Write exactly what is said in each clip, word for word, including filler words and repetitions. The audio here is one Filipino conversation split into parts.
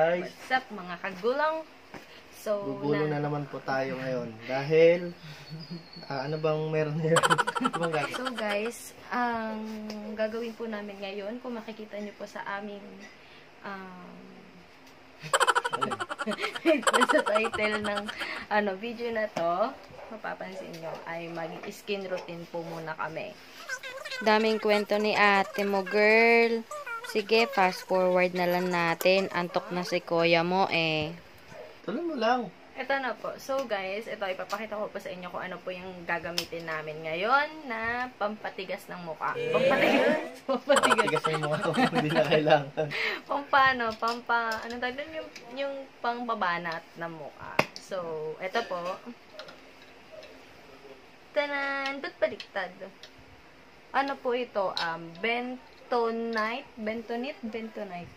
guys? What's up mga kagulang? So, Gugulo na, na naman po tayo ngayon dahil uh, ano bang meron ngayon? So guys, ang gagawin po namin ngayon, kung makikita niyo po sa aming um, sa title ng ano video na to, mapapansin nyo ay mag-skin routine po muna kami. Daming kwento ni ate mo, girl. Sige, fast forward na lang natin. Antok na si kuya mo eh. Tuloy mo lang. Ito na po. So guys, ito ipapakita ko po sa inyo kung ano po yung gagamitin namin ngayon na pampatigas ng mukha. Pampatigas? Pampatigas. Pampatigas ng mukha ko. Hindi na kailangan. Pampano? Pampa, ano tawag doon? Yung, yung pangbabanat ng mukha. So, ito po. Tanan! Ba't baliktad? Ano po ito? Um, Bentonite? Bentonite? Bentonite.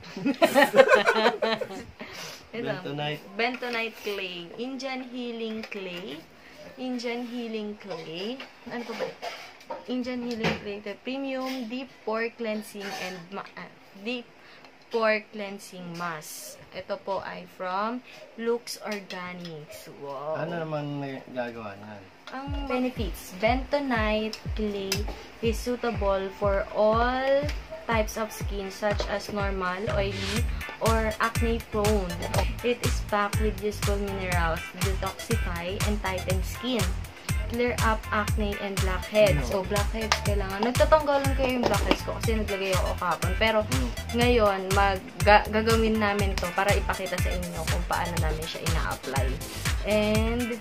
Bentonite. Bentonite clay. Indian healing clay. Indian healing clay. Ano po ba? Indian healing clay. The premium deep pore cleansing and ma uh, deep pore cleansing mask. Ito po ay from Lux Organics. Wow. Ano naman may gagawa niyan? Ang benefits. Bentonite clay is suitable for all types of skin such as normal, oily, or acne prone. It is packed with useful minerals, detoxify, and tighten skin. Clear up acne and blackheads. So, blackheads kailangan. Nagtatanggalan kayo yung blackheads ko kasi naglagay ako kapon. Pero, ngayon, mag ga gagawin namin to para ipakita sa inyo kung paano namin siya ina-apply. And,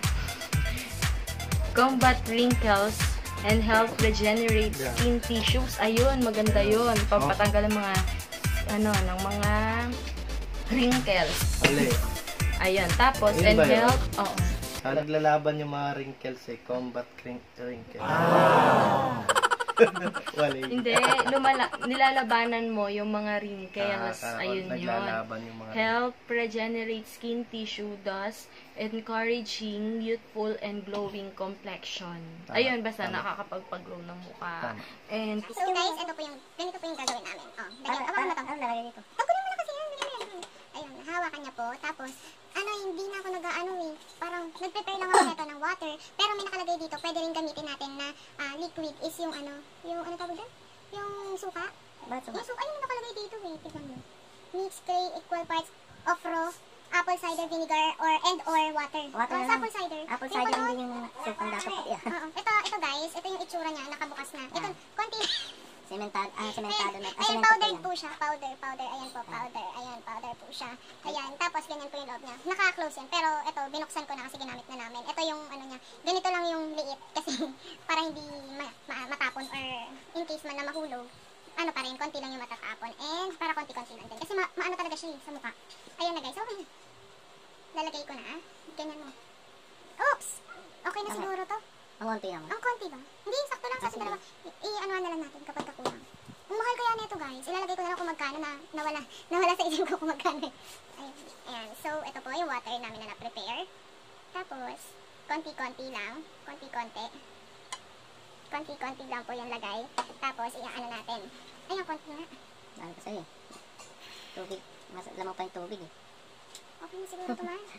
combat wrinkles and help regenerate skin tissues. Ayun, maganda yun. Pampatanggal ng mga, ano, ng mga wrinkles. Ali. Ayun. Tapos, Ayun and ba yun? help, oo. Ah, naglalaban yung mga wrinkles eh. Combat wrinkles. Ah. Wala. Hindi, lumala nilalabanan mo yung mga wrinkles. Ah, ah, Ayun yun. naglalaban yung mga Help regenerate skin tissue, thus encouraging youthful and glowing complexion. Tama, Ayun, basta tama. nakakapagpag-glow ng mukha. Tama. And, So guys, ito po yung, ganito po yung gagawin namin. Oh, dagyan, awakan mo to. Ano lalagay dito? Pagkunin mo na kasi yan, ganyan yan. Ayun, hawakan niya po. Tapos, ano, hindi na ako nag-ano eh. Parang, nag-prepare lang ako nito ng water. Pero may nakalagay dito, pwede rin gamitin natin na ah, liquid is yung ano, yung ano tawag doon? Yung suka. Bakit suka? Yung suka, ayun yung nakalagay dito eh. Tignan mo. Mix clay equal parts of raw apple cider vinegar or and or water. Water Oh, na lang. apple cider. Apple Yung cider pala, din yung sukang dapat pati. Ah. Oo. Ito, ito guys, ito yung itsura niya, nakabukas na. Ito, Ah. konti. Cementado, ah, cementado na. Ah, Ayan, cemento powdered yan. po siya. Powder, powder. Ayan po, powder. Ayan, powder po siya. Ayan, tapos ganyan po yung loob niya. Naka-close yan. Pero ito, binuksan ko na kasi ginamit na namin. Ito yung ano niya. Ganito lang yung liit. Kasi para hindi ma ma matapon or in case man na mahulog, ano pa rin, konti lang yung matatapon. And para konti-konti lang din. Kasi ma maano talaga siya eh, sa mukha. Ayan na guys. Okay. Lalagay ko na ah. Ganyan mo. Oops! Okay na Tama. siguro to. Ang konti naman. Ang konti ba? Hindi, sakto lang kasi Ah, sige. dalawa. I-ano na lang natin kapag kakulang. Ang mahal kaya nito guys. Ilalagay ko na lang kung magkano na nawala. Nawala sa isip ko kung magkano. Ayan. Ayan. So, ito po yung water namin na na-prepare. Tapos, konti-konti lang. Konti-konti. Konti-konti lang po yung lagay. Tapos, i-ano natin. Ayan, konti nga. Dahil ko sa'yo. Tubig. Mas lamang pa yung tubig eh. Okay na siguro ito, mahal.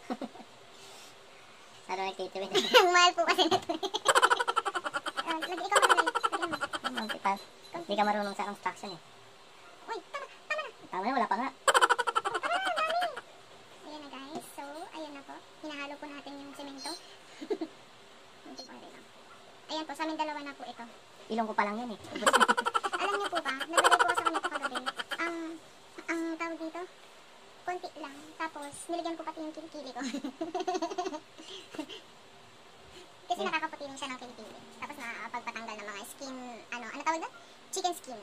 Saro nagtitibid. Ang mahal po kasi nito. uh, lagi ikaw magalay. Lagyan mo. Ang tipas. Hindi ka marunong sa construction eh. Uy, tama, tama na. Tama na, wala pa nga. Ayan na guys. So, ayan na po. Hinahalo po natin yung semento. Hindi pa rin lang. Ayan po, sa amin dalawa na po ito. Ilong ko pa lang yan eh. Alam niyo po ba, naglagay po ako sa kanya kagabi. Ang, ang tawag dito, konti lang. Tapos, nilagyan ko pati yung kilikili ko. Kasi nakakaputi rin siya ng kilikili. Tapos nakakapagpatanggal ng mga skin, ano, ano tawag doon? Chicken skin.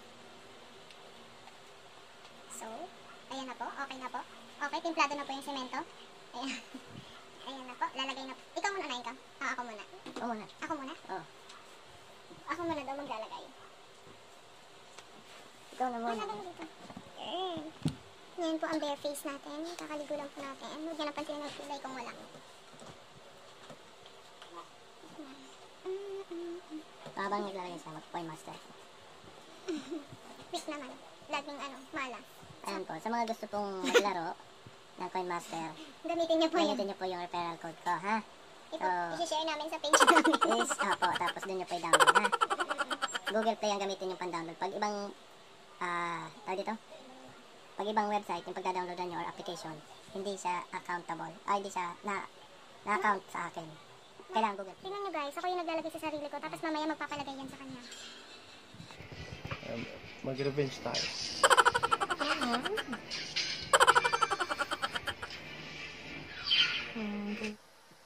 So, ayan na po. Okay na po. Okay, timplado na po yung semento. Ayan. Ayan na po. Lalagay na po. Ikaw muna, unahin ka. Ah, ako muna. Oo muna. Ako muna? Oo. Ako muna daw maglalagay. Ikaw na Ah, muna. lagay mo dito. Eh. Ngayon po ang bare face natin. Kakaligo lang po natin. Huwag niya napansin ng kulay kung wala. Habang naglalagay sa mag-poi master. Quick naman. Laging ano, mala. Ayan po, sa mga gusto pong maglaro, ng Coinmaster, Gamitin niyo po yun. gamitin niyo po yung referral code ko, ha? Ito, So, isi-share namin sa page namin. is, opo, tapos doon niyo po i-download, ha? Google Play ang gamitin yung pan-download. Pag ibang, ah, tawag dito? Pag ibang website, yung pagda-downloadan nyo or application, hindi siya accountable. Ay, hindi siya na, na-account sa akin. Kailangan Google Play. Tingnan nyo guys, ako yung naglalagay sa sarili ko, tapos mamaya magpapalagay yan sa kanya. Um, Mag-revenge tayo. Okay.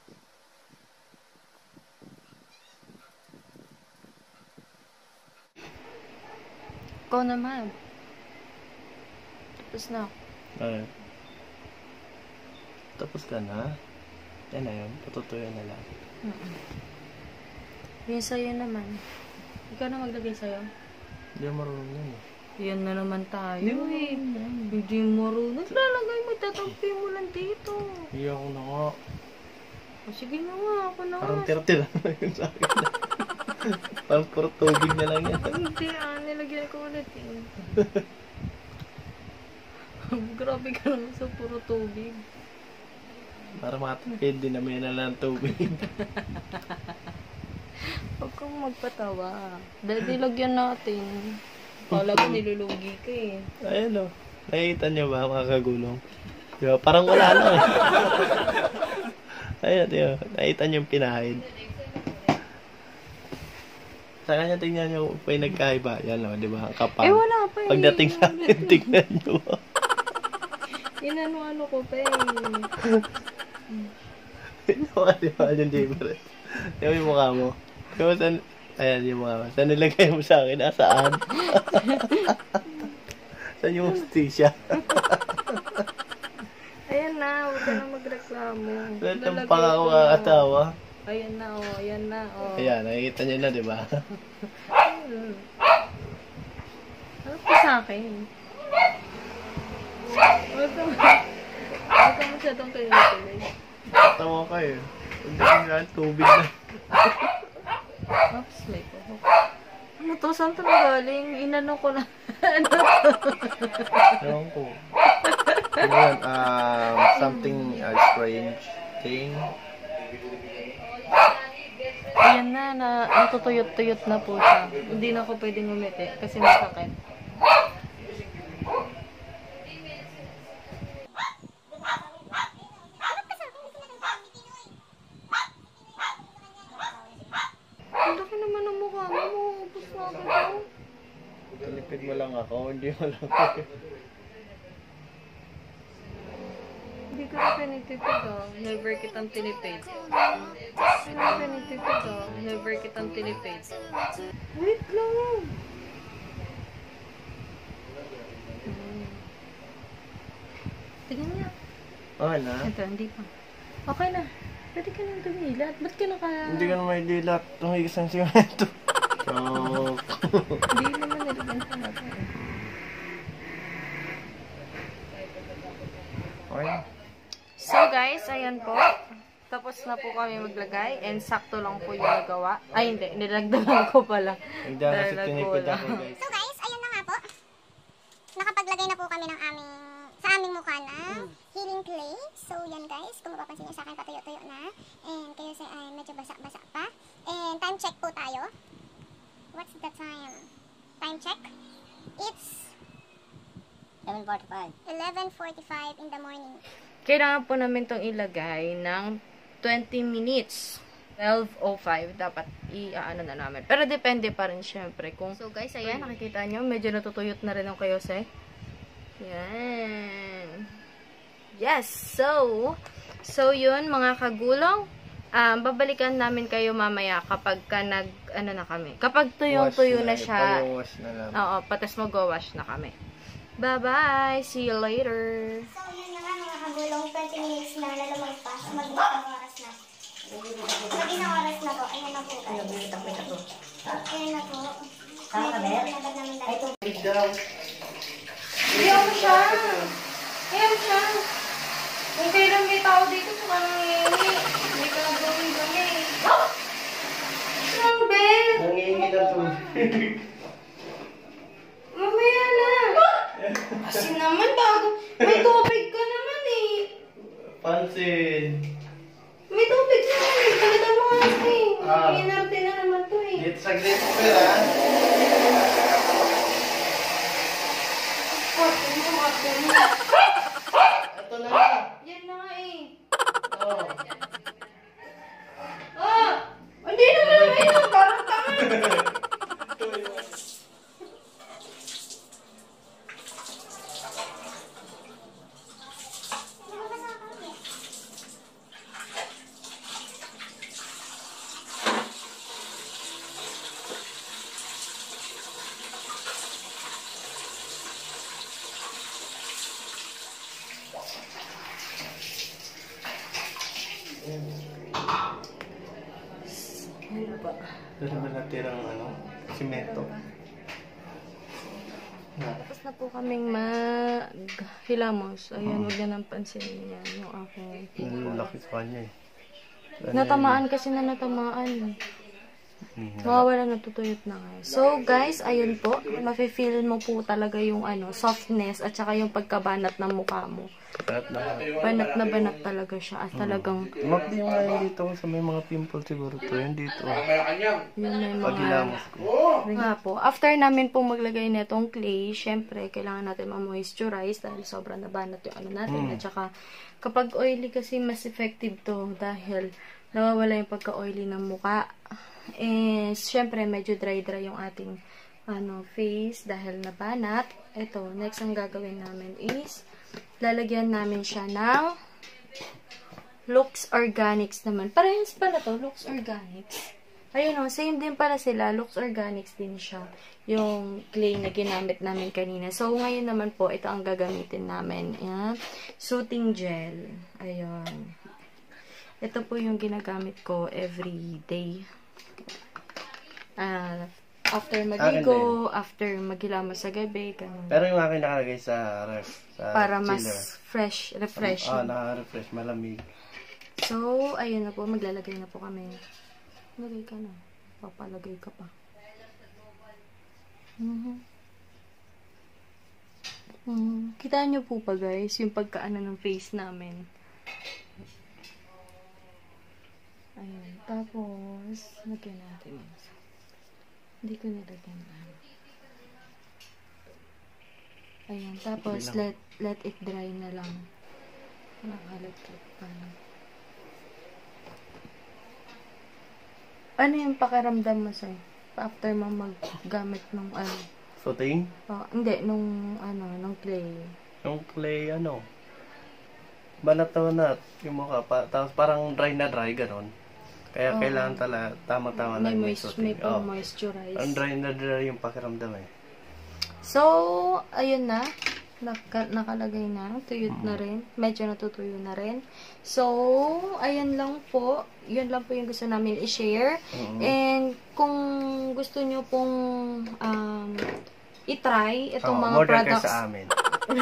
Ikaw naman. Tapos na. Ay. Tapos ka na. Yan na yun. Patutuyo na lang. Mm-mm. Yung sa'yo naman. Ikaw na maglagay sa'yo. Hindi ako marunong yan eh. Yan na naman tayo Hindi mo eh. marunong. Hindi mo marunong. Lalagay mo, tatampi mo lang dito. Hindi ako na nga. O sige na nga, ako na Parang nga. tirti lang yun sa akin. Parang puro tubig na lang yan. Hindi ah, nilagyan ko ulit eh. Grabe ka naman sa puro tubig. Para matipid din namin na lang tubig. Huwag kang magpatawa. Dahil nilagyan natin. Kala ko nilulugi ka eh. Ayan o. Nakikita niyo ba mga kagulong? Diba? Parang wala lang eh. Ayan, diba? Nakita niyo yung pinahid. Sa kanya tingnan niyo pa yung nagkaiba. Yan o, diba? Ang kapal. Eh wala pa eh. Pagdating sa akin, tingnan niyo. Inano-ano ko pa eh. Diba? Diba? Yung Jaber. Diba yung mukha mo? Diba saan? Ayan yung mukha mo. Saan nilagay mo sa akin? Asaan? Saan yung hostisya? Ayan na, huwag ka na magreklamo. Lahat ng Lalagay pangako ko ka na. katawa. Ayan na oh, ayan na oh. Ayan, nakikita niyo na, diba? Hmm. Ano pa sa akin? Huwag ka Huwag ka masyadong kinikilig. Tawa ka eh. Pagdating na, tubig na. Oops, may pohok. Ano to? Saan to nagaling? Inano ko na. Ano to? Ewan ko. Ano yan? Um, something uh, strange thing. Ayan na, na natutuyot-tuyot na po siya. Hindi na ako pwedeng umiti kasi masakit. Ang laki naman ang mukha mo. Maubos na agad ako. Talipid mo lang ako, hindi mo lang ako. Hindi ka na pinitipid oh. Never kitang tinipid. Hindi ka pinitipid oh. Never kitang tinipid. Wait lang. Hmm. Tingnan niya. Okay na? Ito, hindi pa. Okay na. Pwede ka nang dumilat. Ba't ka naka... Hindi ka na may dilat. Tumigis ng simento. Joke. Hindi naman nilagyan sa natin. Okay. So guys, ayan po. Tapos na po kami maglagay. And sakto lang po yung nagawa. Ay hindi, nilagdagan ko pala. Hindi kasi Dahil tinipid nagkulang. ako guys. So guys, ayun na nga po. Nakapaglagay na po kami ng aming, sa aming mukha na healing clay. So yan guys, kung mapapansin niyo sa akin, patuyo-tuyo na. And kayo sa ay medyo basa-basa pa. And time check po tayo. What's the time? Time check? It's eleven forty-five. eleven forty-five in the morning. Kailangan po namin itong ilagay ng twenty minutes. twelve oh five dapat i-ano na namin. Pero depende pa rin syempre kung... So guys, ayan, nakikita nyo, medyo natutuyot na rin ang kayose. Yan. Yes, so, so yun mga kagulong. Um, babalikan namin kayo mamaya kapag ka nag, ano na kami. Kapag tuyong-tuyo na siya. Ipawash na lang. Oo, patas mag-wash na kami. Bye-bye! See you later! So yun na nga mga kagulong, twenty minutes na na lumagpas. Mag-isang oras na. Mag-isang oras na po. Ayan na po guys. Ayan na po. Medyo nabad namin dahil. Ayaw siya! Ayaw siya! Kung kailan may tao dito, saka nangyayari. Hindi ka na gawin kami. Saan, Ben? Nangingi na tubig. Mamaya na. Kasi naman, bago. May tubig ka naman eh. Ayusin. May tubig na eh. Palitan mo nga eh. Ah. Inarte na naman to eh. Dito sa green paper, ha? Oh, ano mo ate mo? Ito na nga. Yan na nga eh. Oh. Ah! Hindi na naman ito. Parang tanga. Ano ba? Doon naman natirang ano, simento. Na. Tapos na po kaming maghilamos. Ayan, huwag na nang pansinin yan. Yung aking Ang laki sa kanya eh. Ano natamaan kasi na natamaan. yan? Mawawala na tutuyot na nga. So guys, ayun po. Mafe-feel mo po talaga yung ano, softness at saka yung pagkabanat ng mukha mo. Banat na. Banat na banat talaga siya. At talagang Mak, di nga yun dito sa may mga pimple siguro to. Yun dito. yun na yung Pag mga... ilamos ko. Nga po. After namin po maglagay na itong clay, syempre, kailangan natin ma-moisturize dahil sobrang nabanat yung ano natin. Mm. At saka, kapag oily kasi, mas effective to dahil nawawala yung pagka-oily ng muka. Eh, syempre, medyo dry-dry yung ating ano, face dahil nabanat. Ito, next ang gagawin namin is lalagyan namin siya ng Lux Organics naman. Parehas pala to, Lux Organics. Ayun o, same din pala sila. Lux Organics din siya. Yung clay na ginamit namin kanina. So, ngayon naman po, ito ang gagamitin namin. Yan. Soothing gel. Ayun. Ito po yung ginagamit ko every day. Uh, after magigo, after maghilamos sa gabi, ganun. Pero yung akin nakalagay sa ref. Sa Para chiller. mas fresh, refreshing. Ah, naka-refresh. Malamig. So, ayun na po. Maglalagay na po kami. Lagay ka na. Papalagay ka pa. Mm-hmm. Mm-hmm. Kita nyo po pa guys, yung pagkaano ng face namin. Ayun. Tapos, lagyan natin yun. Hindi ko nilagyan na. Ayun. Tapos, let, let it dry na lang. Nakalat-lat pa. Ano yung pakiramdam mo sa'yo? After mo maggamit ng ano? Footing? Oh, hindi, nung ano, nung clay. Yung clay, ano? Banat na banat. Yung mukha pa. Tapos parang dry na dry, ganon. Kaya Oo. kailangan tala, tama-tama May, lang yung moist, footing. may Oh. pang-moisturize. Ang dry na dry yung pakiramdam eh. So, ayun na. Naka, nakalagay na. Tuyot na rin. Medyo natutuyo na rin. So, ayun lang po. Yun lang po yung gusto namin i-share. Mm-hmm. And, kung gusto nyo pong um, i-try itong Oh, mga order kayo products. sa amin.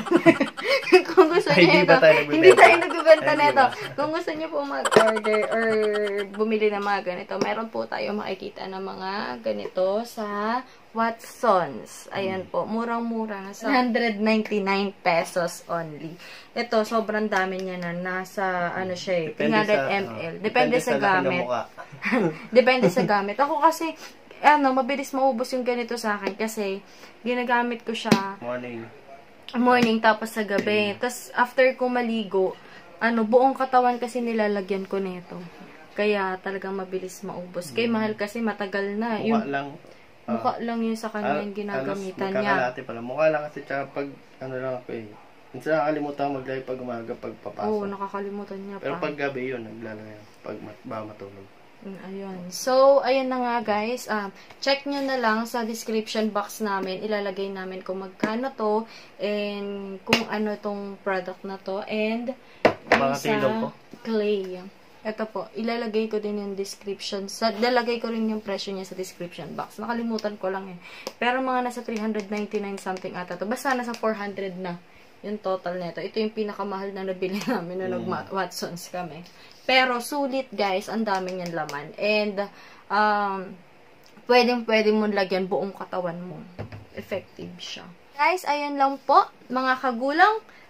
Kung gusto Ay, niyo hindi ito, ba tayo nagbibenta? hindi tayo nagbibenta Ay, nito. di ba? Kung gusto niyo po mag-order or bumili ng mga ganito, meron po tayo makikita ng mga ganito sa Watsons. Ayan po, murang-mura. Nasa one hundred ninety-nine pesos only. Ito, sobrang dami niya na. Nasa, ano siya eh, three hundred milliliters. oh, Depende sa laki ng gamit. mukha. Depende sa gamit. Ako kasi, ano, mabilis maubos yung ganito sa akin kasi ginagamit ko siya Morning. morning tapos sa gabi. Tapos after ko maligo, ano, buong katawan kasi nilalagyan ko nito. Kaya talagang mabilis maubos. Kay mahal kasi matagal na. Mukha Yung lang. ah, mukha lang yun sa kanya yung al- ginagamitan alas niya. magkakalahati pala. Mukha lang kasi tsaka pag, ano lang ako eh. Minsan nakakalimutan maglagay pag umaga, pag papasok. Oo, nakakalimutan niya Pero pa. pag gabi yun, naglalagay. Pag mat ba matulog. Mm, Ayun. So, ayun na nga guys. Um, check nyo na lang sa description box namin. Ilalagay namin kung magkano to and kung ano tong product na to and yung Mga tilog po. clay. Ito po. Ilalagay ko din yung description. Sa, dalagay ko rin yung presyo niya sa description box. Nakalimutan ko lang eh. Pero mga nasa three hundred ninety-nine something ata to. Basta nasa four hundred na yung total nito. Ito yung pinakamahal na nabili namin na nag-Watsons kami. Pero sulit guys, ang dami niyang laman. And um, pwedeng pwede mo lagyan buong katawan mo. Effective siya. Guys, ayun lang po mga kagulang.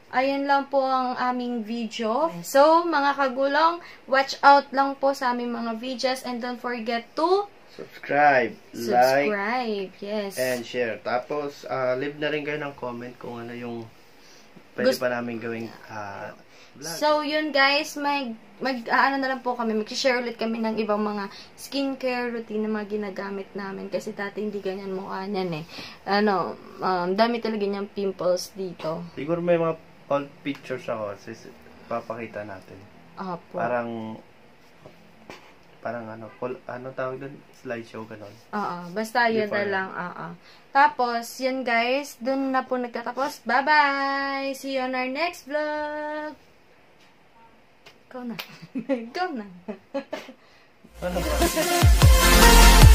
Ayan lang po ang aming video. So, mga kagulong, watch out lang po sa aming mga videos and don't forget to Subscribe, like, subscribe. Yes. and share. Tapos, uh, leave na rin kayo ng comment kung ano yung pwede Gust- pa namin gawing uh, vlog. So, yun guys, mag, mag ah, ano na lang po kami, mag-share ulit kami ng ibang mga skincare routine na mga ginagamit namin. Kasi dati hindi ganyan mukha niyan eh. Ano, um, dami talaga niyang pimples dito. Siguro may mga old pictures ako. Sis, papakita natin. Apo. Parang, parang ano, pol, ano tawag doon? Slideshow, ganon. Oo, basta yun na Before. lang. Oo. Tapos, yun guys, dun na po nagtatapos. Bye-bye! See you on our next vlog! Ikaw na. Ikaw na. Ano ba?